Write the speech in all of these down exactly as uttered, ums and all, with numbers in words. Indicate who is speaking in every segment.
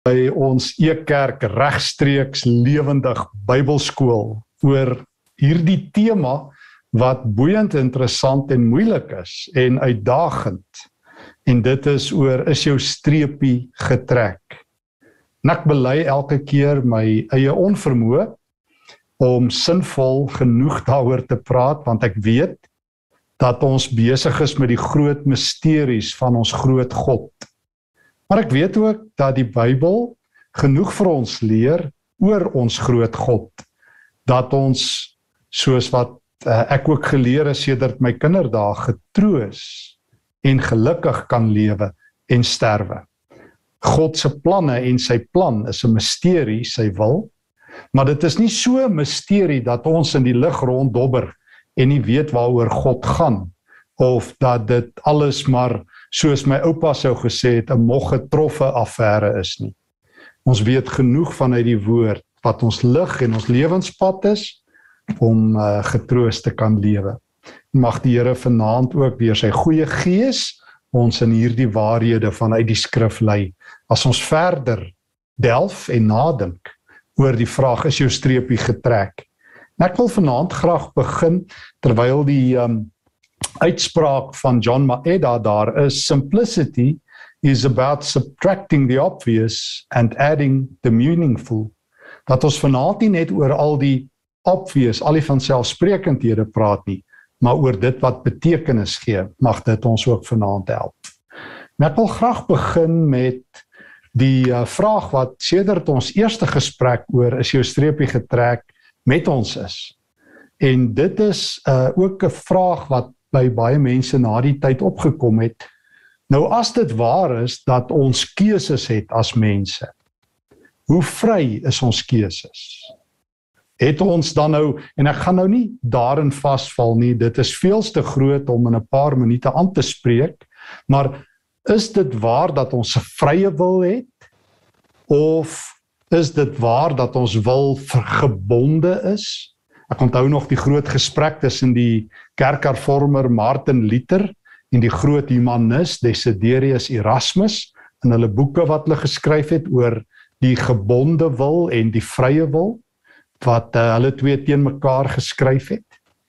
Speaker 1: by ons E-Kerk regstreeks lewendig Bybelskool oor hierdie tema wat boeiend, interessant en moeilik is en uitdagend. En dit is oor, is jou streepie getrek? En ek bely elke keer my eie onvermoë om sinvol genoeg daaroor te praat, want ek weet dat ons besig is met die groot misteries van ons groot God. Maar ek weet ook dat die Bybel genoeg vir ons leer oor ons groot God, dat ons, soos wat uh, ek ook geleer is sedert my kinderdae, getroos en gelukkig kan lewe en sterwe. God se planne en sy plan is 'n misterie, sy wil, maar dit is nie so 'n misterie dat ons in die lug ronddobber en nie weet waaroor God gaan, of dat dit alles maar, soos my oupa sou gesê het, 'n moggetroffe affære is nie. Ons weet genoeg vanuit die woord, wat ons lig en ons lewenspad is, om uh, getroos te kan lewe. Mag die Here vanaand ook weer sy goeie gees, ons in hierdie waarhede vanuit die skrif lei, as ons verder delf en nadink, oor die vraag, is jou streepie getrek? En ek wil vanaand graag begin, terwyl die um, uitspraak van John Maeda daar is, simplicity is about subtracting the obvious and adding the meaningful. Dat ons vanaand nie net oor al die obvious, al die vanselfsprekendhede praat nie, maar oor dit wat betekenis gee, mag dit ons ook vanaand help. En ek wil graag begin met die uh, vraag wat sedert ons eerste gesprek oor is jou streepie getrek met ons is. En dit is uh, ook 'n vraag wat by baie mense na die tyd opgekom het. Nou as dit waar is dat ons keuses het as mense, hoe vry is ons keuses? Het ons dan nou, en ek gaan nou nie daarin vasval nie, dit is veels te groot om in 'n paar minute aan te spreek, maar is dit waar dat ons 'n vrye wil het? Of is dit waar dat ons wil vergebonde is? Ek onthou nog die groot gesprek tussen die kerkhervormer Martin Luther en die groot humanis Desiderius Erasmus in hulle boeke wat hulle geskryf het oor die gebonde wil en die vrye wil, wat uh, hulle twee teen mekaar geskryf het.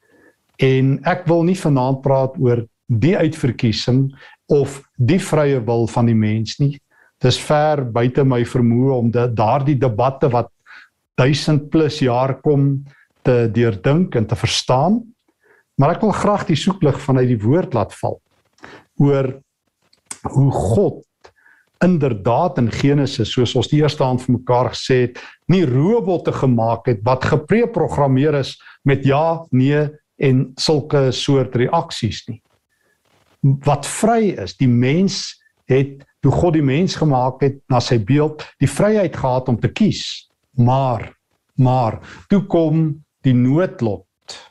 Speaker 1: En ek wil nie vanaand praat oor die uitverkiesing of die vrye wil van die mens nie. Dis ver buite my vermoë om de, daardie debatte wat duisend plus jaar kom te deurdink en te verstaan, maar ek wil graag die soeklig vanuit die woord laat val, oor hoe God inderdaad in Genesis, soos ons die eerste hand vir mekaar gesê het, nie robotte gemaak het, wat gepreprogrammeer is met ja, nee en sulke soort reaksies nie. Wat vry is, die mens het, toe God die mens gemaak het, na sy beeld, die vryheid gehad om te kies, maar, maar, toe kom die noodlot,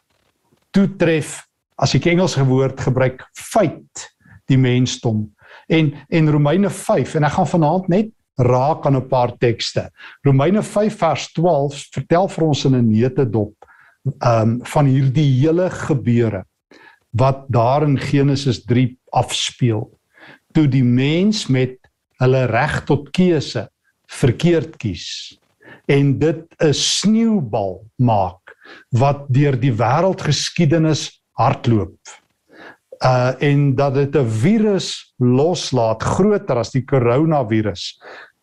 Speaker 1: toe tref, as ek Engelse woord gebruik, feit die mensdom. En, en Romeine vyf, en ek gaan vanaand net raak aan 'n paar tekste. Romeine vyf vers twaalf vertel vir ons in 'n neutedop um, van hierdie hele gebeure, wat daar in Genesis drie afspeel, toe die mens met hulle reg tot keuse verkeerd kies, en dit 'n sneeubal maak, wat deur die wêreldgeskiedenis hardloop, uh, en dat dit 'n virus loslaat, groter as die coronavirus,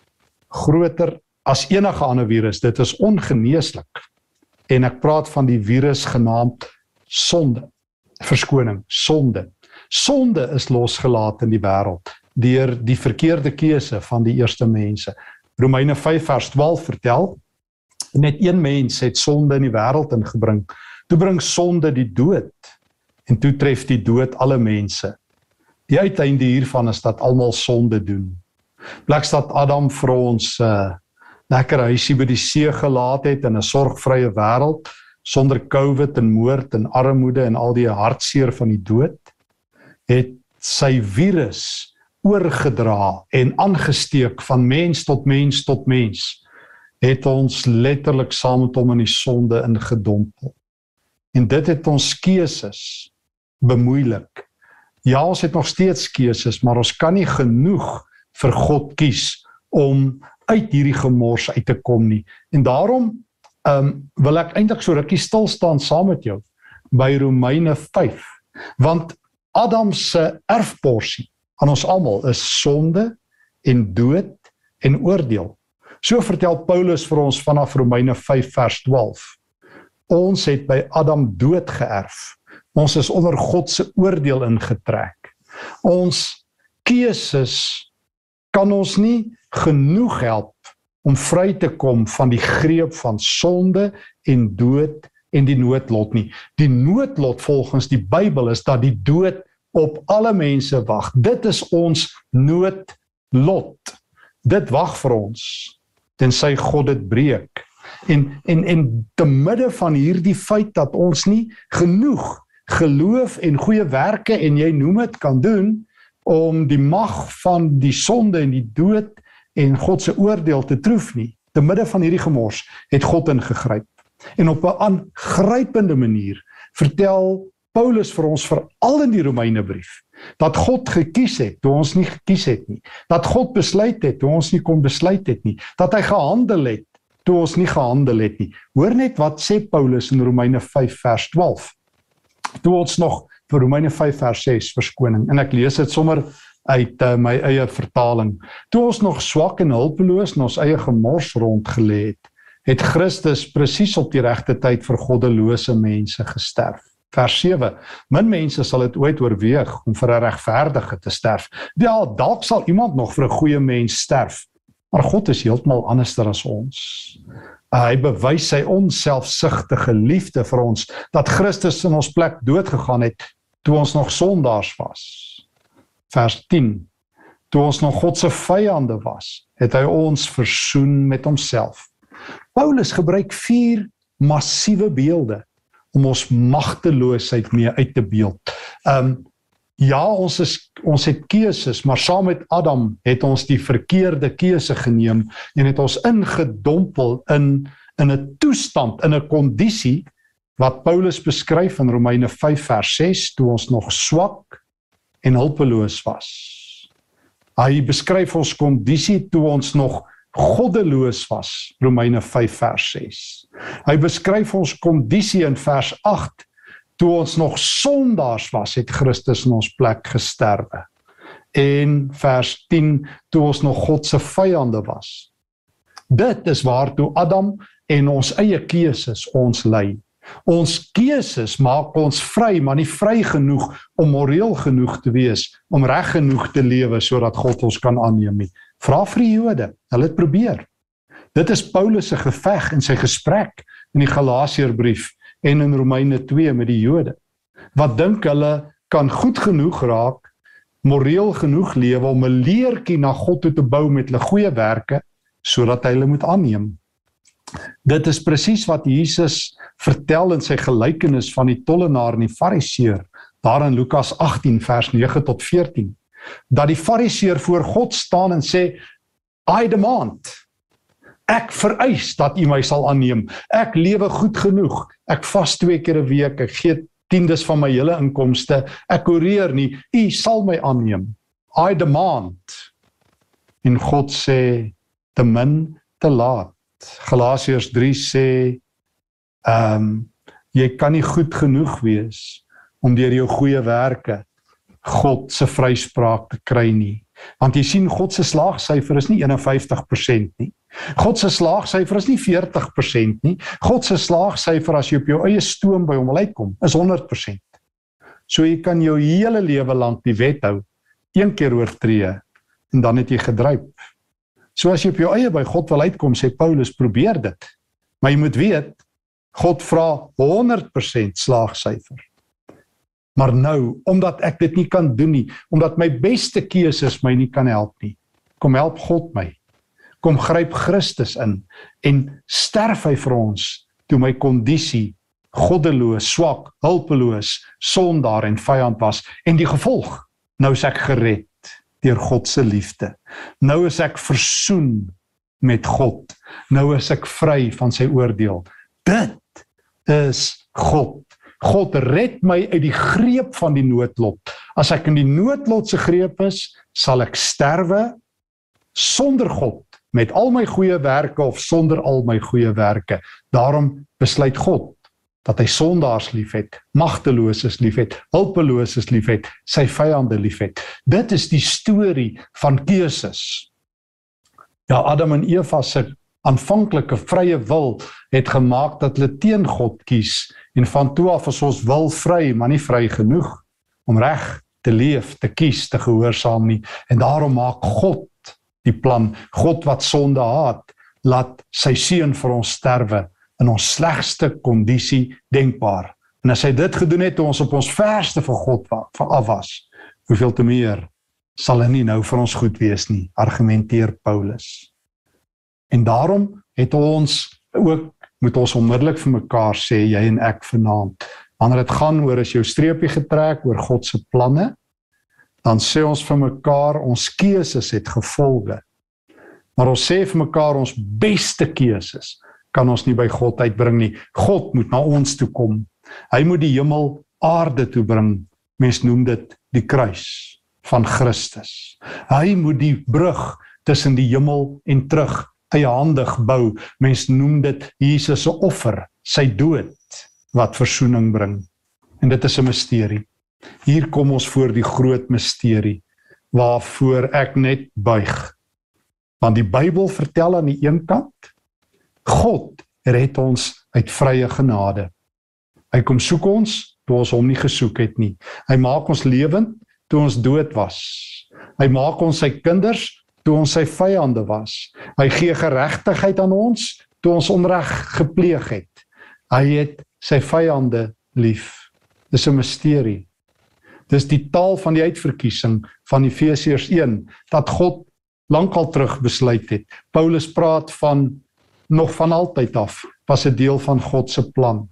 Speaker 1: groter as enige ander virus, dit is ongeneeslik, en ek praat van die virus genaamd sonde, verskoning, sonde. Sonde is losgelaat in die wêreld, deur die verkeerde keuse van die eerste mense. Romeine vyf vers twaalf vertel, net een mens het sonde in die wêreld ingebring, toe bring sonde die dood, en toe tref die dood alle mense. Die uiteinde hiervan is dat almal sonde doen. Blaks dat Adam vir ons uh, lekker huisie by die see gelaat het in 'n sorgvrye wêreld, sonder COVID en moord en armoede en al die hartseer van die dood, het sy virus oorgedra en aangesteek van mens tot mens tot mens, het ons letterlik saam met hom in die sonde ingedompel. En dit het ons keuses bemoeilik. Ja, ons het nog steeds keuses, maar ons kan nie genoeg vir God kies om uit hierdie gemors uit te kom nie. En daarom um, wil ek eintlik so rukkie stil staan saam met jou by Romeine vyf, want Adam se erfporsie aan ons almal is sonde en dood en oordeel. So vertel Paulus vir ons vanaf Romeine vyf vers twaalf. Ons het by Adam dood geërf. Ons is onder God se oordeel ingetrek. Ons keuses kan ons nie genoeg help om vry te kom van die greep van sonde en dood en die noodlot nie. Die noodlot volgens die Bybel is dat die dood op alle mense wag. Dit is ons noodlot. Dit wag vir ons, tensy God dit breek. En, en, en te midde van hierdie feit dat ons nie genoeg geloof en goeie werke en jy noem het kan doen om die mag van die sonde en die dood en God se oordeel te troef nie. Te midde van hierdie gemors het God ingegryp. En op 'n aangrypende manier vertel Paulus vir ons veral in die Romeinebrief dat God gekies het toe ons nie gekies het nie. Dat God besluit het toe ons nie kon besluit het nie. Dat hy gehandel het toe ons nie gehandel het nie. Hoor net wat sê Paulus in Romeine vyf vers twaalf. Toe ons nog vir Romeine vyf vers ses verskoning, en ek lees dit sommer uit uh, my eie vertaling. Toe ons nog swak en hulpeloos in ons eie gemors rondgelê het, het Christus presies op die regte tyd vir goddelose mense gesterf. Vers sewe, min mense sal dit ooit oorweeg om vir 'n regverdige te sterf. Ja, dalk sal iemand nog vir 'n goeie mens sterf, maar God is heeltemal anderster as ons. Uh, hy bewys sy onselfsugtige liefde vir ons, dat Christus in ons plek doodgegaan het, toe ons nog sondaars was. Vers tien, toe ons nog God se vyande was, het hy ons versoen met homself. Paulus gebruik vier massiewe beelde om ons magteloosheid mee uit te beeld. Um, ja, ons, is, ons het keuses, maar saam met Adam het ons die verkeerde keuse geneem en het ons ingedompel in, in 'n toestand, in 'n kondisie, wat Paulus beskryf in Romeine vyf vers ses, toe ons nog swak en hulpeloos was. Hy beskryf ons kondisie toe ons nog goddeloos was, Romeine vyf vers ses. Hy beskryf ons kondisie in vers agt, toe ons nog sondaars was, het Christus in ons plek gesterwe. En vers tien, toe ons nog God se vyande was. Dit is waartoe Adam en ons eie keuses ons lei. Ons keuses maak ons vry, maar nie vry genoeg om moreel genoeg te wees, om reg genoeg te lewe, sodat God ons kan aanneem nie. Vra vir die Jode, hulle het probeer. Dit is Paulus se geveg in sy gesprek in die Galasiërbrief en in Romeine twee met die Jode. Wat dink hulle kan goed genoeg raak, moreel genoeg lewe om 'n leertjie na God toe te bou met hulle goeie werke, sodat hy hulle moet aanneem. Dit is presies wat Jesus vertel in sy gelykenis van die tollenaar en die fariseer, daar in Lukas agttien vers nege tot veertien. Dat die fariseer voor God staan en sê, I demand, ek vereis dat u my sal aanneem, ek lewe goed genoeg, ek vas twee keer 'n week, ek gee tiendes van my hele inkomste, ek oreer nie, u sal my aanneem, I demand. En God sê, te min, te laat. Galasiërs drie sê, um, jy kan nie goed genoeg wees, om deur jou goeie werke, God se vryspraak te kry nie. Want jy sien, God se slaagsyfer is nie eenenvyftig persent nie. God se slaagsyfer is nie veertig persent nie. God se slaagsyfer as jy op jou eie stoom by hom wil uitkom, is honderd persent. So jy kan jou hele lewe lank die wet hou, een keer oortree, en dan het jy gedruip. So as jy op jou eie by God wil uitkom, sê Paulus, probeer dit. Maar jy moet weet, God vra honderd persent slaagsyfer. Maar nou, omdat ek dit nie kan doen nie, omdat my beste keuses my nie kan help nie, kom help God my. Kom gryp Christus in, en sterf hy vir ons, toe my kondisie, goddeloos, swak, hulpeloos, sondaar en vyand was, en die gevolg, nou is ek gered, deur God se liefde. Nou is ek versoen met God, nou is ek vry van sy oordeel. Dit is God. God red my uit die greep van die noodlot. As ek in die noodlot se greep is, sal ek sterwe sonder God met al my goeie werke of sonder al my goeie werke. Daarom besluit God dat hy sondaars liefhet, magteloses liefhet, hulpeloses liefhet, sy vyande liefhet. Dit is die storie van keuses. Ja, Adam en Eva se aanvanklike vrye wil het gemaak dat hulle teen God kies, en van toe af is ons wil vry, maar nie vry genoeg om reg te leef, te kies, te gehoorsaam nie. En daarom maak God die plan, God wat sonde haat, laat sy seun vir ons sterwe, in ons slegste kondisie denkbaar. En as hy dit gedoen het, toe ons op ons verste van God af was, hoeveel te meer sal hy nie nou vir ons goed wees nie, argumenteer Paulus. En daarom het ons ook, moet ons onmiddellik vir mekaar sê, jy en ek vanaand, wanneer het gaan oor as jou streepie getrek, oor God se planne, dan sê ons vir mekaar, ons keuses het gevolge. Maar ons sê vir mekaar, ons beste keuses kan ons nie by God uitbring nie. God moet na ons toe kom. Hy moet die hemel aarde toe bring. Mens noem dit die kruis van Christus. Hy moet die brug tussen die hemel en terug eiehandig bou. Mens noem dit Jesus se offer, sy dood, wat versoening bring. En dit is 'n misterie. Hier kom ons voor die groot misterie, waarvoor ek net buig. Want die Bybel vertel aan die een kant, God red ons uit vrye genade. Hy kom soek ons, toe ons hom nie gesoek het nie. Hy maak ons lewend, toe ons dood was. Hy maak ons sy kinders, toe ons sy vyande was. Hy gee geregtigheid aan ons, toe ons onreg gepleeg het. Hy het sy vyande lief. Dis 'n misterie. Dis die taal van die uitverkiesing van Efesiërs een, dat God lankal terug besluit het. Paulus praat van, nog van altyd af, was 'n deel van God se plan.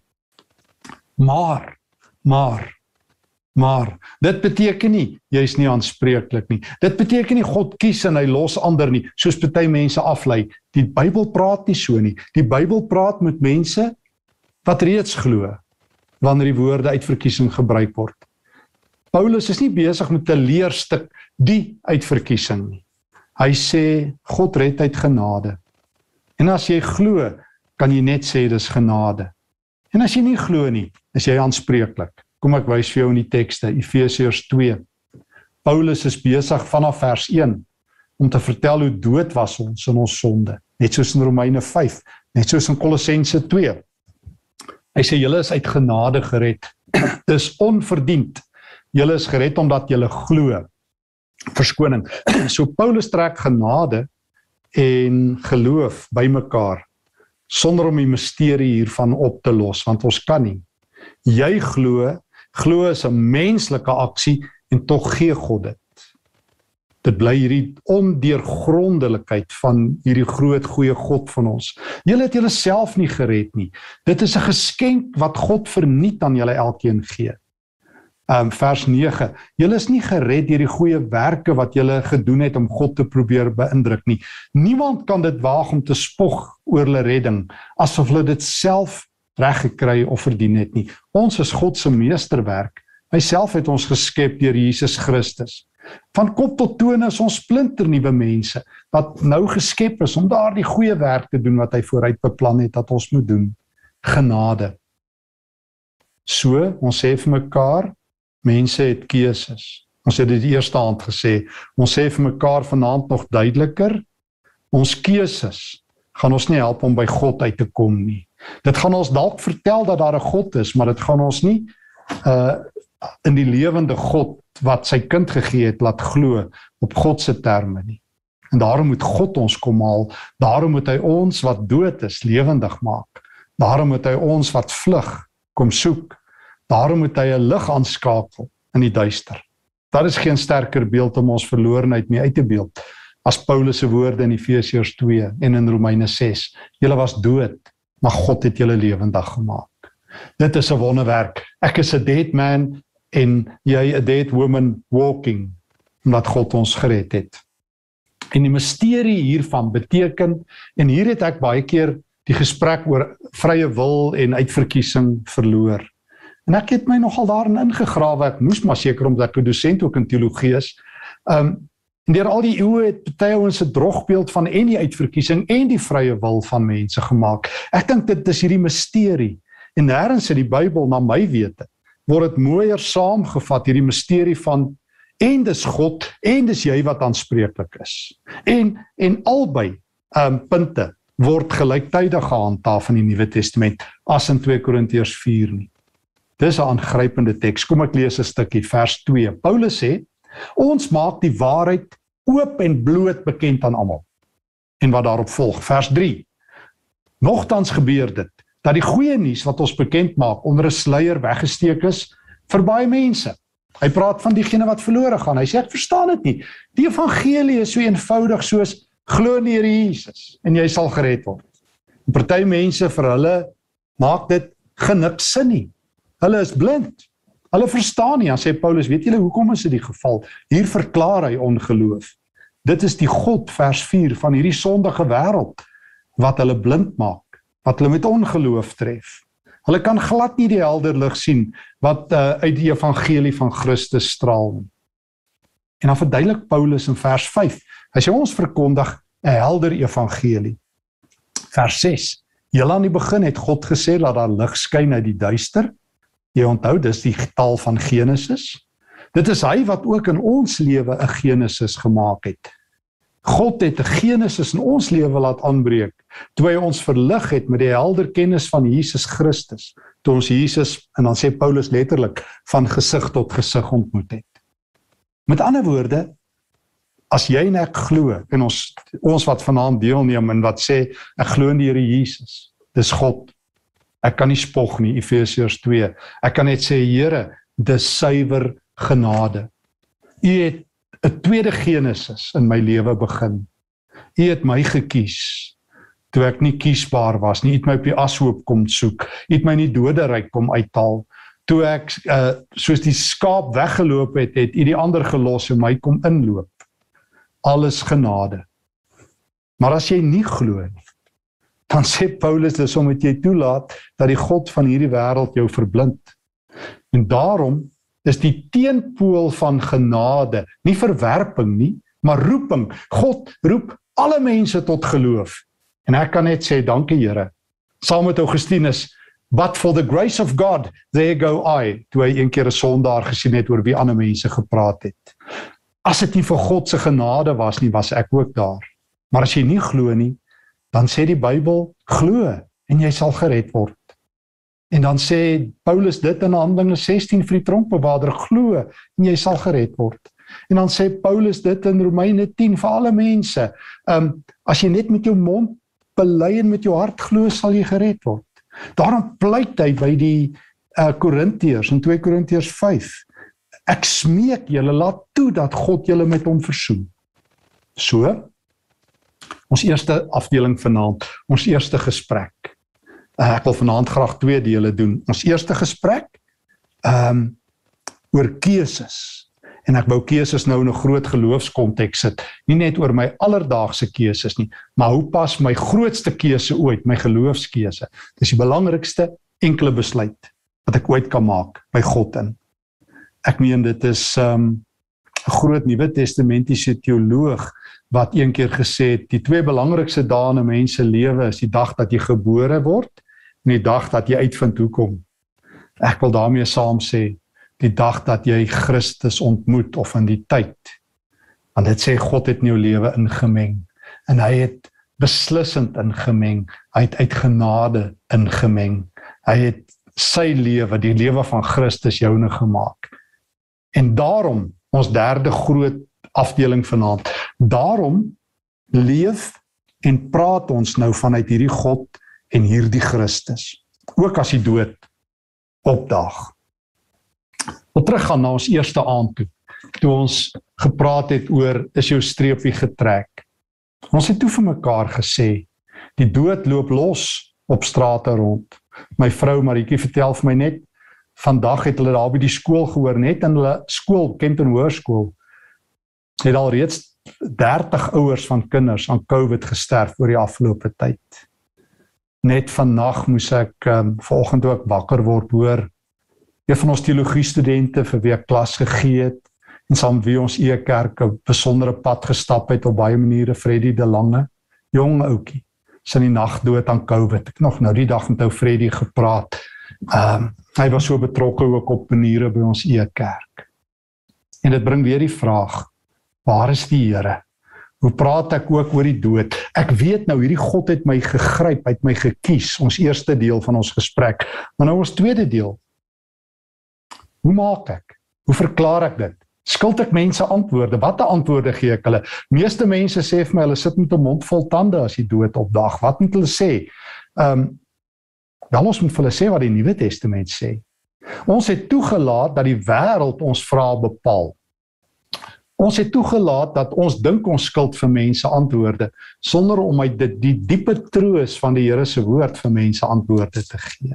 Speaker 1: Maar, maar, maar, dit beteken nie, jy is nie aanspreeklik nie. Dit beteken nie, God kies en hy los ander nie, soos party mense aflei. Die Bybel praat nie so nie. Die Bybel praat met mense wat reeds glo, wanneer die woorde uitverkiesing gebruik word. Paulus is nie besig met 'n leerstuk die uitverkiesing nie. Hy sê, God red uit genade. En as jy glo, kan jy net sê dis genade. En as jy nie glo nie, is jy aanspreeklik. Kom ek wys vir jou in die tekste, Efesiërs twee. Paulus is besig vanaf vers een, om te vertel hoe dood was ons in ons sonde. Net soos in Romeine vyf, net soos in Kolossense twee. Hy sê, julle is uit genade gered. Dis onverdiend. Julle is gered omdat julle glo. Verskoning. So Paulus trek genade en geloof by mekaar, sonder om die misterie hiervan op te los, want ons kan nie. Jy glo, glo is 'n menslike aksie, en tog gee God dit. Dit bly hierdie ondeurgrondelikheid van hierdie groot goeie God van ons. Julle het julle self nie gered nie. Dit is 'n geskenk wat God verniet aan julle elkeen gee. Um, vers nege, julle is nie gered deur die goeie werke wat julle gedoen het om God te probeer beïndruk nie. Niemand kan dit waag om te spog oor hulle redding, asof hulle dit self reg gekry of verdien het nie. Ons is God se meesterwerk. Hy self het ons geskep deur Jesus Christus. Van kop tot tone is ons splinternuwe mense, wat nou geskep is om daardie goeie werk te doen wat hy vooruit beplan het dat ons moet doen. Genade. So, ons sê vir mekaar, mense het keuses. Ons het dit die eerste hand gesê. Ons sê vir mekaar vanaand nog duideliker, ons keuses gaan ons nie help om by God uit te kom nie. Dit gaan ons dalk vertel dat daar 'n God is, maar dit gaan ons nie uh, in die lewende God wat sy kind gegee het, laat glo op God se terme nie. En daarom moet God ons kom haal, daarom moet hy ons wat dood is, lewendig maak. Daarom moet hy ons wat vlug kom soek. Daarom moet hy 'n lig aanskakel in die duister. Daar is geen sterker beeld om ons verlorenheid mee uit te beeld, as Paulus se woorde in Efesiërs twee en in Romeine ses. Julle was dood, maar God het julle lewendig gemaak. Dit is 'n wonderwerk. Ek is 'n dead man en jy 'n dead woman walking, omdat God ons gered het. En die misterie hiervan beteken, en hier het ek baie keer die gesprek oor vrye wil en uitverkiesing verloor. En ek het my nogal daarin ingegrawe, ek moes maar seker omdat ek 'n dosent ook in teologie is. Um, En deur al die eeue het party ouens 'n drogbeeld van en die uitverkiesing en die vrye wil van mense gemaak. Ek dink dit is hierdie misterie. En nêrens in die Bybel, na my wete, word dit mooier saamgevat, hierdie misterie van en dis God en dis jy wat aanspreeklik is. En en albei um, punte word gelyktydig gehandhaaf in die Nuwe Testament as in twee Korintiërs vier nie. Dis 'n aangrypende teks. Kom ek lees 'n stukkie, vers twee. Paulus sê, ons maak die waarheid oop en bloot bekend aan almal. En wat daarop volg, vers drie. Nogtans gebeur dit, dat die goeie nuus wat ons bekend maak onder 'n sluier weggesteek is vir baie mense. Hy praat van diegene wat verlore gaan. Hy sê, ek verstaan dit nie. Die evangelie is so eenvoudig soos, glo in die Here Jesus, en jy sal gered word. En party mense vir hulle, maak dit geniks sin nie. Hulle is blind. Hulle verstaan nie. Dan sê Paulus, weet julle, hoekom is dit die geval? Hier verklaar hy ongeloof. Dit is die God, vers vier, van hierdie sondige wêreld, wat hulle blind maak, wat hulle met ongeloof tref. Hulle kan glad nie die helder lig sien, wat uh, uit die evangelie van Christus straal. En dan verduidelik Paulus in vers vyf, hy sê ons verkondig 'n helder evangelie. Vers ses, heel aan die begin het God gesê, laat daar lig skyn uit die duister. Jy onthou, dis die taal van Genesis. Dit is hy wat ook in ons lewe 'n Genesis gemaak het. God het 'n Genesis in ons lewe laat aanbreek, toe hy ons verlig het met die helder kennis van Jesus Christus, toe ons Jesus, en dan sê Paulus letterlik, van gesig tot gesig ontmoet het. Met ander woorde, as jy en ek glo, en ons, ons wat vanaand deelneem en wat sê, ek glo in die Here Jesus, dis God. Ek kan nie spog nie, Efesiërs twee. Ek kan net sê, Here, dis suiwer genade. U het 'n tweede Genesis in my lewe begin. U het my gekies, toe ek nie kiesbaar was nie. U het my op die ashoop kom soek. U het my in die doderyk kom uithaal. Toe ek, uh, soos die skaap weggeloop het, het u die ander gelos en my kom inloop. Alles genade. Maar as jy nie glo nie, dan sê Paulus, dis omdat jy toelaat, dat die God van hierdie wêreld jou verblind. En daarom is die teenpool van genade, nie verwerping nie, maar roeping. God roep alle mense tot geloof. En ek kan net sê, dankie Here. Saam met Augustinus, but for the grace of God, there go I, toe hy een keer 'n sondaar gesien het, oor wie ander mense gepraat het. As dit nie vir God se genade was nie, was ek ook daar. Maar as jy nie glo nie, dan sê die Bybel, glo, en jy sal gered word. En dan sê Paulus dit in Handelinge sestien vir die tronkbewaarder, glo, en jy sal gered word. En dan sê Paulus dit in Romeine tien vir alle mense, um, as jy net met jou mond bely en met jou hart glo, sal jy gered word. Daarom pleit hy by die uh, Korintiërs, in twee Korintiërs vyf, ek smeek julle, laat toe dat God julle met hom versoen. So, ons eerste afdeling vanaand, ons eerste gesprek. Uh, ek wil vanaand graag twee dele doen. Ons eerste gesprek um, oor keuses. En ek wou keuses nou in 'n groot geloofskonteks sit. Nie net oor my alledaagse keuses nie, maar hoe pas my grootste keuse ooit, my geloofskeuse. Dis die belangrikste enkele besluit wat ek ooit kan maak by God in. Ek meen dit is 'n um, groot Nuwe Testamentiese teoloog wat een keer gesê het, die twee belangrikste dae in 'n mens se lewe is die dag dat jy gebore word en die dag dat jy uitvind hoekom. Ek wil daarmee saam sê, die dag dat jy Christus ontmoet of in die tyd. Want dit sê God het in jou lewe ingemeng en hy het beslissend ingemeng, hy het uit genade ingemeng. Hy het sy lewe, die lewe van Christus joune gemaak. En daarom, ons derde groot afdeling vanaand, daarom leef en praat ons nou vanuit hierdie God en hierdie Christus, ook as die dood opdaag. Wil teruggaan na ons eerste aand toe, toe ons gepraat het oor, is jou streepie getrek. Ons het toe vir mekaar gesê, die dood loop los op strate rond. My vrou Marietjie vertel vir my net, vandag het hulle daar by die skool gehoor, net in hulle skool, Kenton Hoërskool, het al reeds dertig ouers van kinders aan COVID gesterf oor die afgelope tyd. Net vannag moes ek um, vanoggend ook wakker word hoor, een van ons teologie studente vir wie ek klas gegee het, en saam wie ons E-kerk 'n besondere pad gestap het op baie maniere, Freddie de Lange, jong ouetjie, is in die nag dood aan COVID. Ek nog nou die dag met ou Freddie gepraat. Um, hy was so betrokke ook op maniere by ons E-kerk. En dit bring weer die vraag, waar is die Here? Hoe praat ek ook oor die dood? Ek weet nou, hierdie God het my gegryp, hy het my gekies, ons eerste deel van ons gesprek. Maar nou ons tweede deel. Hoe maak ek? Hoe verklaar ek dit? Skuld ek mense antwoorde? Watte antwoorde gee ek hulle? Meeste mense sê vir my, hulle sit met 'n mond vol tande as die dood opdag. Wat moet hulle sê? Um, wel, ons moet vir hulle sê wat die Nuwe Testament sê. Ons het toegelaat dat die wêreld ons vrae bepaal. Ons het toegelaat dat ons dink ons skuld vir mense antwoorde, sonder om uit die, die diepe troos van die Here se woord vir mense antwoorde te gee.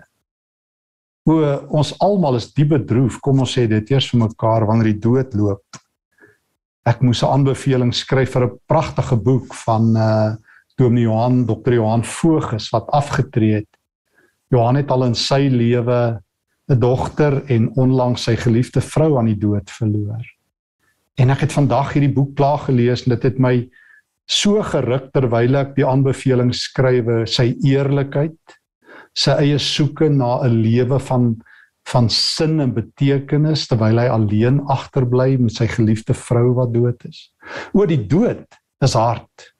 Speaker 1: O, ons almal is diep bedroef, kom ons sê dit eers vir mekaar, wanneer die dood loop. Ek moes 'n aanbeveling skryf vir 'n pragtige boek van uh, Dominee Johan, dokter Johan Voges, wat afgetree het. Johan het al in sy lewe 'n dogter en onlangs sy geliefde vrou aan die dood verloor. En ek het vandag hierdie boek klaar gelees en dit het my so geruk terwyl ek die aanbeveling skrywe, sy eerlikheid, sy eie soeke na 'n lewe van, van sin en betekenis, terwyl hy alleen agterbly met sy geliefde vrou wat dood is. O, die dood is hard.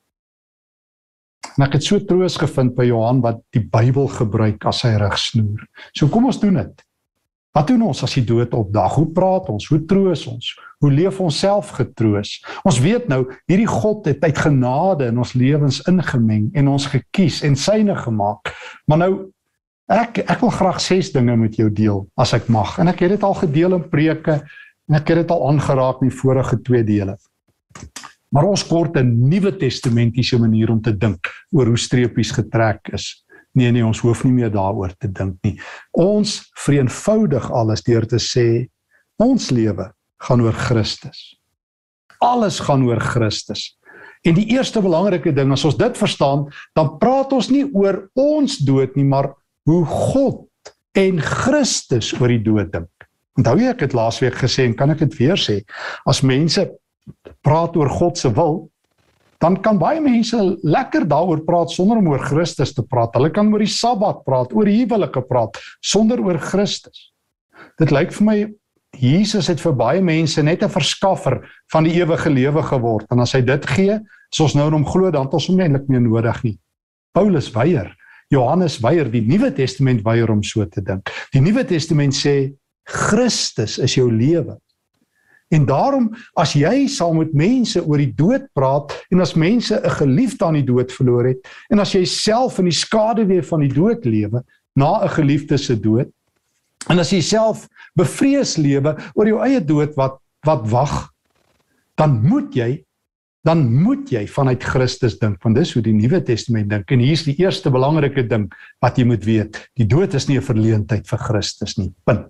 Speaker 1: En ek het so troos gevind by Johan wat die Bybel gebruik as sy rigsnoer. So kom ons doen dit. Wat doen ons as die dood opdag? Hoe praat ons? Hoe troos ons? Hoe leef ons self getroos? Ons weet nou, hierdie God het uit genade in ons lewens ingemeng en ons gekies en syne gemaak. Maar nou, ek, ek wil graag ses dinge met jou deel, as ek mag. En ek het dit al gedeel in preke, en ek het dit al aangeraak in die vorige twee dele. Maar ons kort 'n Nuwe Testamentiese manier om te dink oor hoe streepies getrek is. Nee, nee, ons hoef nie meer daaroor te dink nie. Ons vereenvoudig alles deur te sê, ons lewe gaan oor Christus. Alles gaan oor Christus. En die eerste belangrike ding, as ons dit verstaan, dan praat ons nie oor ons dood nie, maar hoe God en Christus oor die dood dink. Onthou jy, ek het laasweek gesê, en kan ek dit weer sê, as mense praat oor God se wil, dan kan baie mense lekker daaroor praat sonder om oor Christus te praat. Hulle kan oor die Sabbat praat, oor huwelike praat, sonder oor Christus. Dit lyk vir my, Jesus het vir baie mense net 'n verskaffer van die ewige lewe geword, en as hy dit gee, as ons nou in hom glo, dan het ons hom eintlik nie nodig nie. Paulus weier, Johannes weier, die Nuwe Testament weier om so te dink. Die Nuwe Testament sê, Christus is jou lewe. En daarom, as jy saam met mense oor die dood praat, en as mense 'n geliefde aan die dood verloor het, en as jy self in die skaduwee van die dood lewe, na 'n geliefde se dood, en as jy self bevrees lewe oor jou eie dood wat, wat wag, dan moet jy, dan moet jy vanuit Christus dink, want dis hoe die Nuwe Testament dink, en hier is die eerste belangrike ding wat jy moet weet, die dood is nie 'n verleentheid vir Christus nie, punt.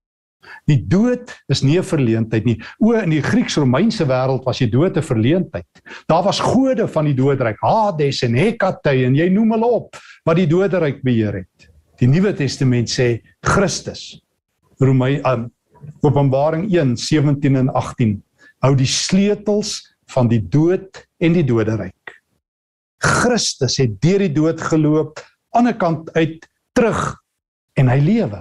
Speaker 1: Die dood is nie 'n verleentheid nie. O, in die Grieks-Romeinse wêreld was die dood 'n verleentheid. Daar was gode van die doodryk, Hades en Hekate, en jy noem hulle op, wat die doodryk beheer het. Die Nuwe Testament sê, Christus, Romein, um, Openbaring een, sewentien en agtien, hou die sleutels van die dood en die doderyk. Christus het deur die dood geloop, aan die kant uit, terug, en hy lewe.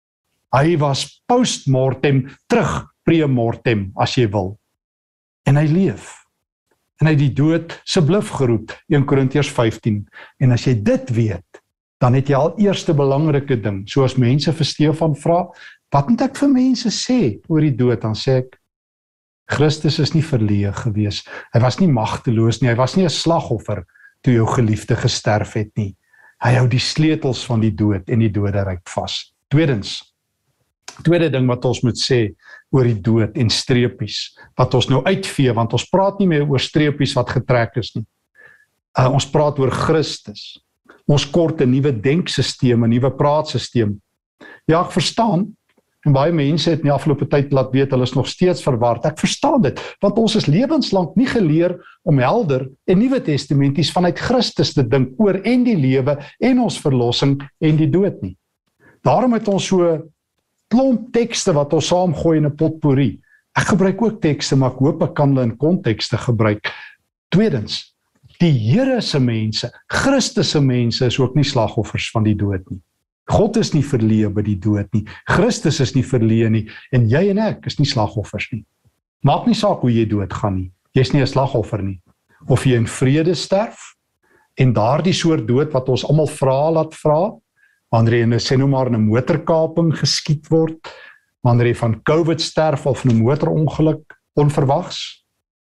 Speaker 1: Hy was post-mortem, terug pre-mortem, as jy wil. En hy leef. En hy die dood se bluf geroep, een Korintiërs vyftien. En as jy dit weet, dan het jy al eerste belangrike ding, soos mense vir Stefan vra, wat moet ek vir mense sê oor die dood? Dan sê ek, Christus is nie verleë gewees, hy was nie magteloos nie, hy was nie 'n slagoffer toe jou geliefde gesterf het nie. Hy hou die sleutels van die dood en die doderyk vas. Tweedens, tweede ding wat ons moet sê oor die dood en streepies, wat ons nou uitvee, want ons praat nie meer oor streepies wat getrek is nie. Uh, ons praat oor Christus. Ons kort 'n nuwe denksysteem, 'n nuwe praatsysteem. Ja, ek verstaan, en baie mense het in die afgelope tyd laat weet, hulle is nog steeds verward. Ek verstaan dit, want ons is lewenslang nie geleer om helder en Nuwe Testamenties vanuit Christus te dink oor en die lewe en ons verlossing en die dood nie. Daarom het ons so klomp tekste wat ons saamgooi in 'n potpourri, Ek gebruik ook tekste, maar ek hoop ek kan hulle in kontekste gebruik. Tweedens, die Here se mense, Christus se mense is ook nie slagoffers van die dood nie. God is nie verleë by die dood nie. Christus is nie verleë nie en jy en ek is nie slagoffers nie. Maak nie saak hoe jy doodgaan nie. Jy's nie 'n slagoffer nie. Of jy in vrede sterf en daardie soort dood wat ons almal vra laat vra, wanneer jy sê nou maar in 'n motorkaping geskiet word, wanneer jy van COVID sterf of 'n motorongeluk onverwags.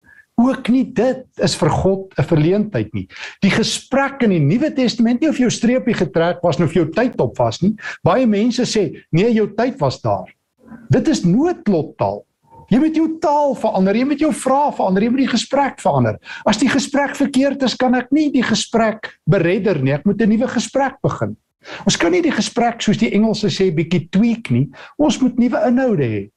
Speaker 1: Ook nie dit is vir God 'n verleentheid nie. Die gesprek in die Nuwe Testament nie of jou streepie getrek was of jou tyd op was nie. Baie mense sê, nee, jou tyd was daar. Dit is noodlottaal. Jy moet jou taal verander, jy moet jou vrae verander, jy moet die gesprek verander. As die gesprek verkeerd is, kan ek nie die gesprek beredder nie. Ek moet 'n nuwe gesprek begin. Ons kan nie die gesprek, soos die Engelse sê, bietjie tweak nie. Ons moet nuwe inhoude hê.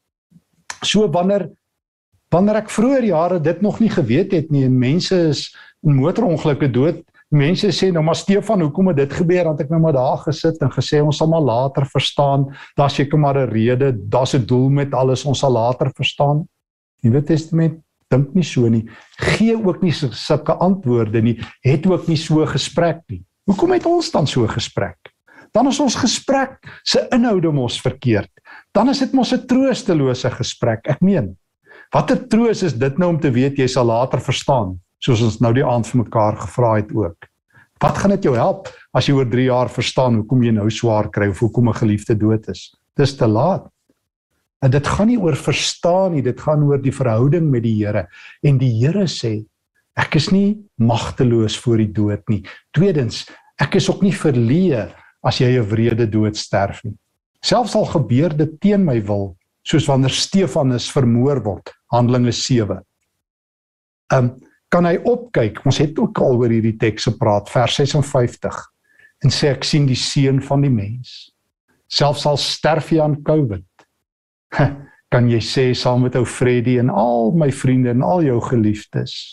Speaker 1: So wanneer wanneer ek vroeër jare dit nog nie geweet het nie en mense is in motorongelukke dood, mense sê nou maar Stefan, hoekom het dit gebeur? Want ek nou maar daar gesit en gesê ons sal maar later verstaan. Daar's seker maar 'n rede, daar's 'n doel met alles, ons sal later verstaan. Die Nuwe Testament dink nie so nie. Gee ook nie sulke antwoorde nie. Het ook nie so 'n gesprek nie. Hoekom het ons dan so 'n gesprek? Dan is ons gesprek se inhoude mos verkeerd. Dan is dit mos 'n troostelose gesprek. Ek meen, watter troos is dit nou om te weet jy sal later verstaan, soos ons nou die aand vir mekaar gevra het ook. Wat gaan dit jou help as jy oor drie jaar verstaan hoekom jy nou swaar kry of hoekom 'n geliefde dood is? Dis te laat. En dit gaan nie oor verstaan nie, dit gaan oor die verhouding met die Here. En die Here sê, ek is nie magteloos voor die dood nie. Tweedens, ek is ook nie verleë as jy 'n wrede dood sterf nie. Selfs al gebeur dit teen my wil, soos wanneer Stefanus vermoor word, Handelinge sewe. Um, kan hy opkyk, ons het ook al oor hierdie teks gepraat, vers ses en vyftig, en sê ek sien die seun van die mens. Selfs al sterf jy aan COVID, kan jy sê saam met ou Freddy en al my vriende en al jou geliefdes,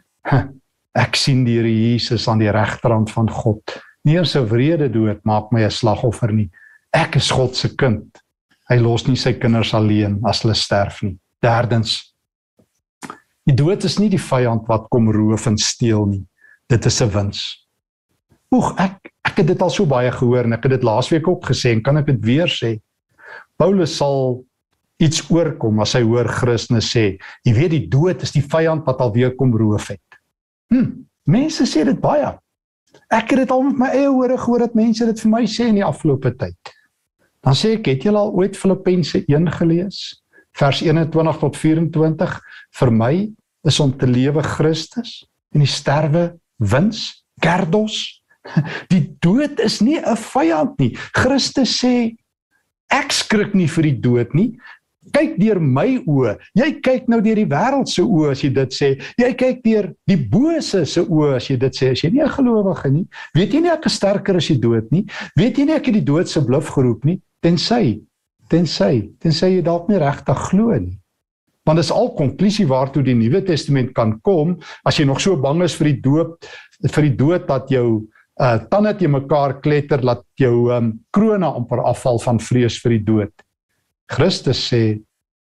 Speaker 1: ek sien die Here Jesus aan die regterhand van God. Nie eens 'n wrede dood maak my 'n slagoffer nie. Ek is God se kind. Hy los nie sy kinders alleen as hulle sterf nie. Derdens, die dood is nie die vyand wat kom roof en steel nie. Dit is 'n wins. Oeg, ek, ek het dit al so baie gehoor en ek het dit laasweek ook gesê en kan ek dit weer sê. Paulus sal iets oorkom as hy hoor Christene sê, jy weet die dood is die vyand wat alweer kom roof het. Hm, mense sê dit baie. Ek het dit al met my eie ore gehoor dat mense dit vir my sê in die afgelope tyd. Dan sê ek, het julle al ooit Filippense een gelees? Vers eenentwintig tot vyf-en-twintig, vir my is om te lewe Christus en die sterwe wins, kerdos. Die dood is nie 'n vyand nie. Christus sê, ek skrik nie vir die dood nie. Kyk deur my oë. Jy kyk nou deur die wêreld se oë as jy dit sê. Jy kyk deur die bose se oë as jy dit sê. As jy nie 'n gelowige nie, weet jy nie ek is sterker as die dood nie. Weet jy nie ek het die dood se bluf geroep nie. Tensy, tensy, tensy jy dalk nie regtig glo nie. Want dis al konklusie waartoe die Nuwe Testament kan kom as jy nog so bang is vir die dood, vir die dood dat jou uh, tande te mekaar kletter, laat jou um, krone amper afval van vrees vir die dood. Christus sê,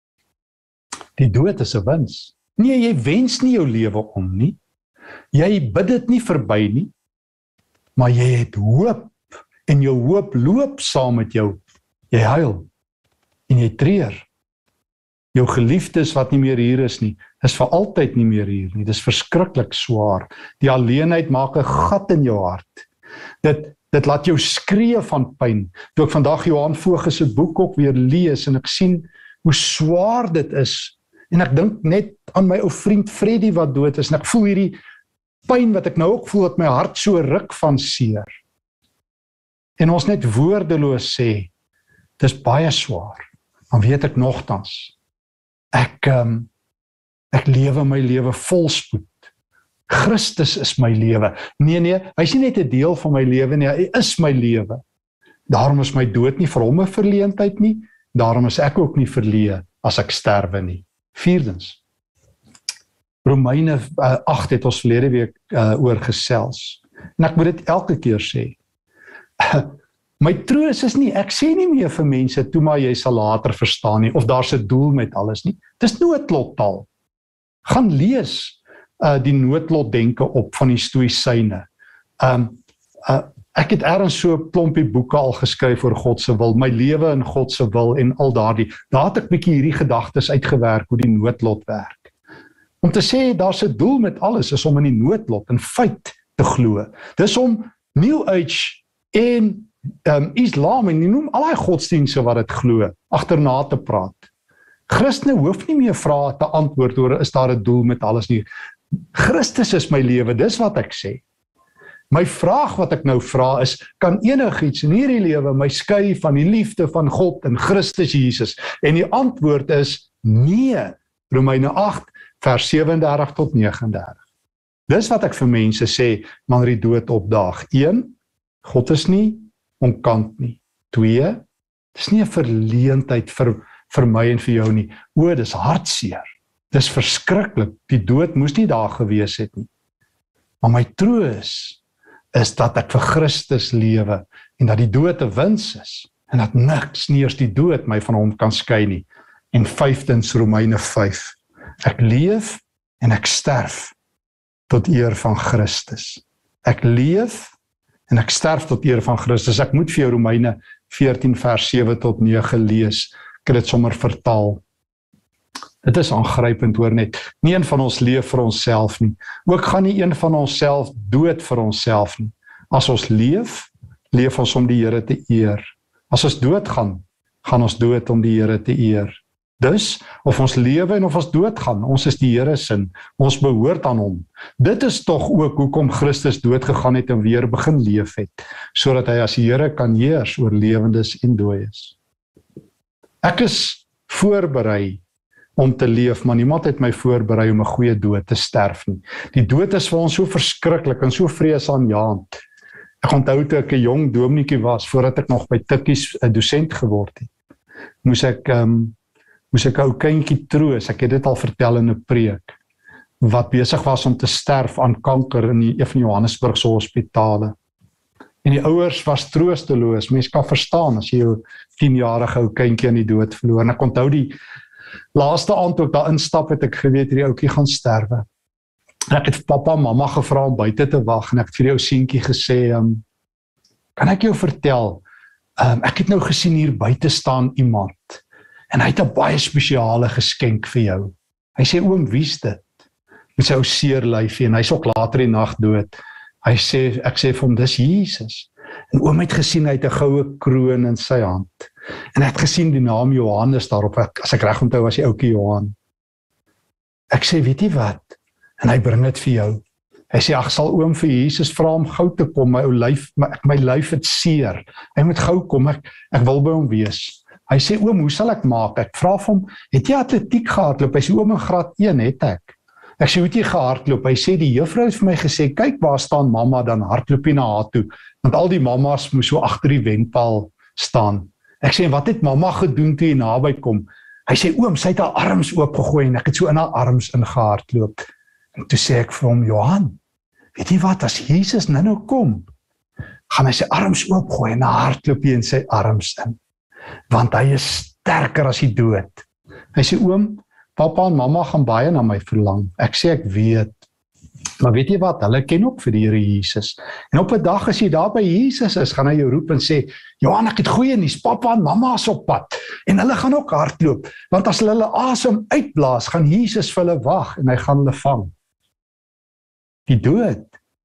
Speaker 1: die dood is 'n wins. Nee, jy wens nie jou lewe om nie. Jy bid dit nie verby nie, maar jy het hoop en jou hoop loop saam met jou. Jy huil en jy treur. Jou geliefdes wat nie meer hier is nie, is vir altyd nie meer hier nie. Dis verskriklik swaar. Die alleenheid maak 'n gat in jou hart. Dit Dit laat jou skree van pyn. Toe ek vandag Johan Voges se boek ook weer lees en ek sien hoe swaar dit is. En ek dink net aan my ou vriend Freddy wat dood is en ek voel hierdie pyn wat ek nou ook voel dat my hart so ruk van seer. En ons net woordeloos sê, dis baie swaar. Dan weet ek nogtans, ek um, ek lewe my lewe vol spoed. Christus is my lewe. Nee, nee, hy is nie net 'n deel van my lewe nie, hy is my lewe. Daarom is my dood nie vir hom 'n verleentheid nie, daarom is ek ook nie verleë as ek sterwe nie. Vierdens, Romeine uh, agt het ons verlede week uh, oor gesels. En ek moet dit elke keer sê. My troos is nie, ek sê nie meer vir mense, toe maar jy sal later verstaan nie, of daar's 'n doel met alles nie. Dis noodlottaal. Gaan lees uh, die noodlotdenke op van die stoïsyne. Um, uh, ek het ergens so 'n klompie boeke al geskryf oor God se wil, my lewe in God se wil en al daardie. Daar het ek bietjie hierdie gedagtes uitgewerk hoe die noodlot werk. Om te sê daar's 'n doel met alles is om in die noodlot, in feit te glo. Dis om New Age en um, Islam en jy noem al die godsdienste wat dit glo, agterna te praat. Christene hoef nie meer vrae te antwoord oor is daar 'n doel met alles nie. Christus is my lewe, dis wat ek sê. My vraag wat ek nou vra is, kan enigiets in hierdie lewe my skei van die liefde van God in Christus Jesus? En die antwoord is nee. Romeine agt vers sewe en dertig tot nege en dertig. Dis wat ek vir mense sê, wanneer die dood opdaag. een God is nie onkant nie. twee Dis nie 'n verleentheid vir vir my en vir jou nie. O, dis hartseer. Dis verskriklik. Die dood moes nie daar gewees het nie. Maar my troos is dat ek vir Christus lewe en dat die dood 'n wins is en dat niks nie eers die dood my van hom kan skei nie. En vyftens Romeine vyf. Ek leef en ek sterf tot eer van Christus. Ek leef en ek sterf tot eer van Christus. Ek moet vir jou Romeine veertien vers sewe tot nege lees. Ek het dit sommer vertaal. Dit is aangrypend, hoor net. Nie een van ons leef vir onsself nie. Ook gaan nie een van onsself dood vir onsself nie. As ons leef, leef ons om die Here te eer. As ons doodgaan, gaan ons dood om die Here te eer. Dus, of ons lewe en of ons doodgaan, ons is die Here se, ons behoort aan hom. Dit is tog ook hoekom Christus doodgegaan het en weer begin leef het, sodat hy as die Here kan heers oor lewendes en dooies. Ek is voorberei om te leef, maar niemand het my voorberei om 'n goeie dood te sterf nie. Die dood is vir ons so verskriklik en so vreesaanjaend. Ek onthou toe ek 'n jong dominetjie was, voordat ek nog by Tikkies 'n dosent geword het, moes ek um, moes ek 'n ou kindjie troos, ek het dit al vertel in 'n preek, wat besig was om te sterf aan kanker in die, een van Johannesburgse hospitale. En die ouers was troosteloos. Mens kan verstaan as jy jou tienjarige ou kindjie aan die dood verloor. En ek onthou die laaste aand toe ek daar instap het, ek geweet hierdie ouetjie gaan sterwe. En ek het pappa en mamma gevra om buite te wag en ek het vir die ou seentjie gesê, um, kan ek jou vertel, um, ek het nou gesien hier buite staan iemand en hy het 'n baie spesiale geskenk vir jou. Hy sê, oom, wie's dit? Met sy ou seer lyfie en hy's ook later die nag dood. Hy sê, ek sê vir hom, dis Jesus. En oom het gesien, hy het 'n goue kroon in sy hand. En hy het gesien die naam Johannes daarop, as ek reg onthou was die ouetjie Johan. Ek sê, weet jy wat? En hy bring dit vir jou. Hy sê, ag, sal oom vir Jesus vra om gou te kom, my ou lyf, my, my lyf het seer. Hy moet gou kom, ek, ek wil by hom wees. Hy sê, oom, hoe sal ek maak? Ek vra vir hom, het jy atletiek gehardloop? Hy sê, oom, in graad een het ek. Ek sê, hoe het jy gehardloop? Hy sê, die juffrou het vir my gesê, kyk waar staan mamma, dan hardloop jy na haar toe. Want al die mammas moes so agter die wenpaal staan. Ek sê, wat het mamma gedoen toe jy naby kom? Hy sê, oom, sy het haar arms oopgegooi en ek het so in haar arms ingehardloop. En toe sê ek vir hom, Johan, weet jy wat, as Jesus nou nou kom, gaan hy sy arms oopgooi en hardloop hy in sy arms in. Want hy is sterker as die dood. Hy sê, oom, papa en mamma gaan baie na my verlang. Ek sê, ek weet. Maar weet jy wat, hulle ken ook vir die Here Jesus. En op 'n dag as jy daar by Jesus is, gaan hy jou roep en sê, Johan, ek het goeie nuus, papa en mamma is op pad. En hulle gaan ook hardloop. Want as hulle hulle asem uitblaas, gaan Jesus vir hulle wag en hy gaan hulle vang. Die dood.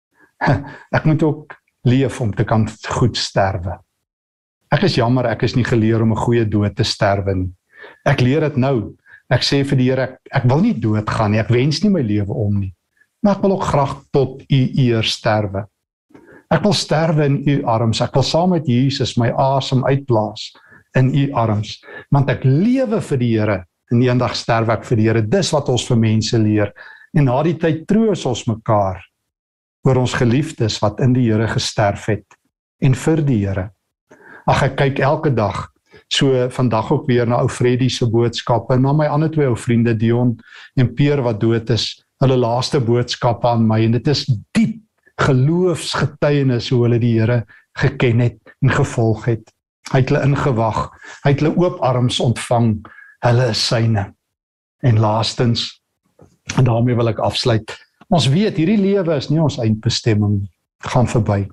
Speaker 1: Ek moet ook leef om te kan goed sterwe. Ek is jammer, ek is nie geleer om 'n goeie dood te sterwe nie. Ek leer dit nou. Ek sê vir die Here, ek, ek wil nie doodgaan nie, ek wens nie my lewe om nie. Maar ek wil ook graag tot u eer sterwe. Ek wil sterwe in u arms, ek wil saam met Jesus my asem uitblaas in u arms. Want ek lewe vir die Here, en eendag sterwe ek vir die Here. Dis wat ons vir mense leer. En na die tyd troos ons mekaar oor ons geliefdes wat in die Here gesterf het en vir die Here. Ag, ek kyk elke dag, so vandag ook weer na ou Freddie se boodskappe, en na my ander twee ou vriende, Dion en Peer wat dood is, hulle laaste boodskappe aan my, en dit is diep geloofsgetuienis hoe hulle die Here geken het en gevolg het. Hy het hulle ingewag, hy het hulle oop arms ontvang, hulle is syne. En laastens, en daarmee wil ek afsluit, ons weet, hierdie lewe is nie ons eindbestemming nie, gaan verby.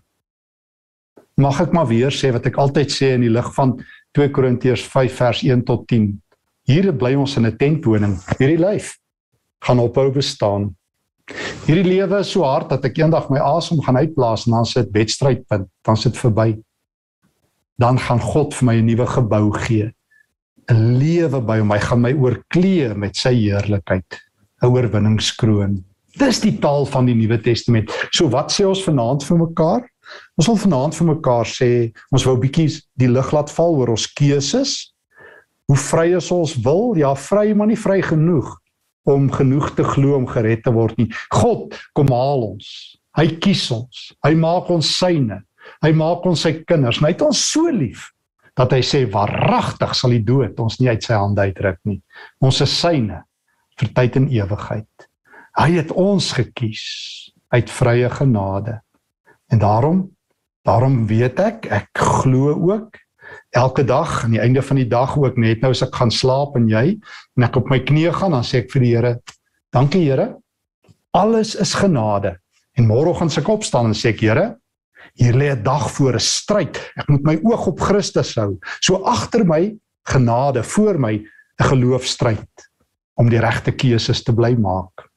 Speaker 1: Mag ek maar weer sê wat ek altyd sê in die lig van twee Korintiërs vyf vers een tot tien. Hier bly ons in 'n tentwoning. Hierdie lyf gaan ophou bestaan. Hierdie lewe is so hard dat ek eendag my asem gaan uitblaas en dan sit wedstrydpunt, dan sit verby. Dan gaan God vir my 'n nuwe gebou gee. 'n Lewe by hom, hy gaan my oorklee met sy heerlikheid, 'n oorwinningskroon. Dis die taal van die Nuwe Testament. So wat sê ons vanaand vir mekaar? Ons wil vanaand vir mekaar sê, ons wou bietjie die lig laat val oor ons keuses. Hoe vry is ons wil? Ja, vry, maar nie vry genoeg om genoeg te glo om gered te word nie. God kom haal ons. Hy kies ons. Hy maak ons syne. Hy maak ons sy kinders. En hy het ons so lief dat hy sê, waaragtig sal die dood ons nie uit sy hande uitruk nie. Ons is syne vir tyd en ewigheid. Hy het ons gekies uit vrye genade. En daarom, daarom weet ek, ek glo ook, elke dag, aan die einde van die dag ook, net nou as ek gaan slaap en jy, en ek op my knieë gaan, dan sê ek vir die Here, dankie Here, alles is genade. En môreoggend as ek opstaan en sê ek, Here, hier lê 'n dag voor 'n stryd, ek moet my oog op Christus hou. So agter my genade, voor my 'n geloofstryd, om die regte keuses te bly maak.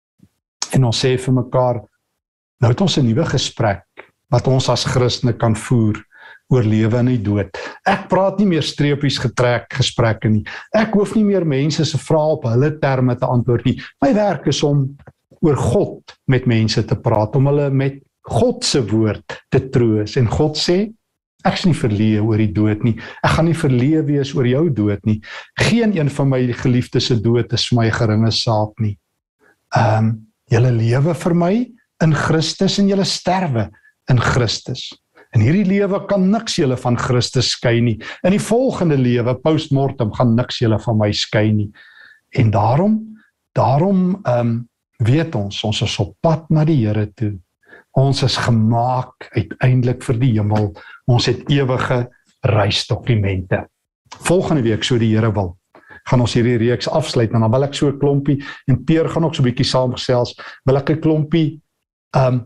Speaker 1: En ons sê vir mekaar, nou het ons 'n nuwe gesprek, wat ons as Christene kan voer, oor lewe en die dood. Ek praat nie meer streepies getrek gesprekke nie. Ek hoef nie meer mense se vrae op hulle terme te antwoord nie. My werk is om oor God met mense te praat, om hulle met God se woord te troos. En God sê, ek is nie verleë oor die dood nie. Ek gaan nie verleë wees oor jou dood nie. Geen een van my geliefdes se dood is vir my 'n geringe saak nie. Ehm, um, julle lewe vir my in Christus en julle sterwe in Christus. In hierdie lewe kan niks julle van Christus skei nie. In die volgende lewe, postmortem, gaan niks julle van my skei nie. En daarom, daarom um, weet ons, ons is op pad na die Here toe. Ons is gemaak uiteindelik vir die hemel. Ons het ewige reisdokumente. Volgende week, so die Here wil, gaan ons hierdie reeks afsluit, en dan wil ek so 'n klompie, en Peer gaan ook so 'n bietjie saamgesels, wil ek 'n klompie um,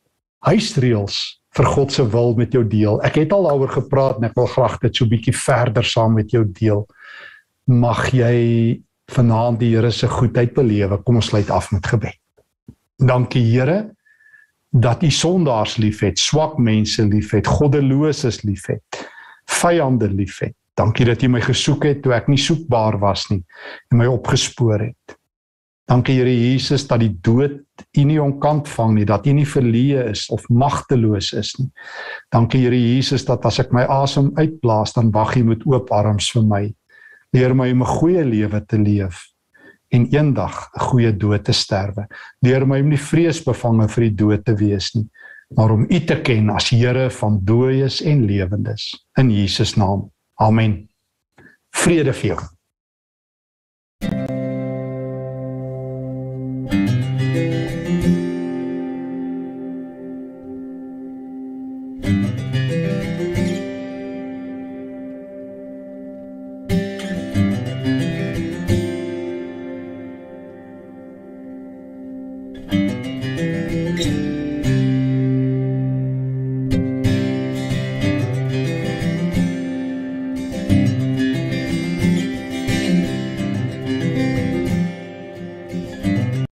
Speaker 1: huisreëls vir God se wil met jou deel. Ek het al daaroor gepraat en ek wil graag dit so bietjie verder saam met jou deel. Mag jy vanaand die Here se goedheid belewe. Kom ons sluit af met gebed. Dankie Here dat U sondaars liefhet, swak mense liefhet, goddeloses liefhet, vyande liefhet. Dankie dat U my gesoek het toe ek nie soekbaar was nie en my opgespoor het. Dankie Here Jesus dat die dood U nie onkant vang nie, dat U nie verleë is of magteloos is nie. Dankie Here Jesus dat as ek my asem uitblaas, dan wag U met oop arms vir my. Leer my om 'n goeie lewe te leef en eendag 'n goeie dood te sterwe. Leer my om nie vreesbevange vir die dood te wees nie, maar om U te ken as Here van dooies en lewendes. In Jesus naam. Amen. Vrede vir jou.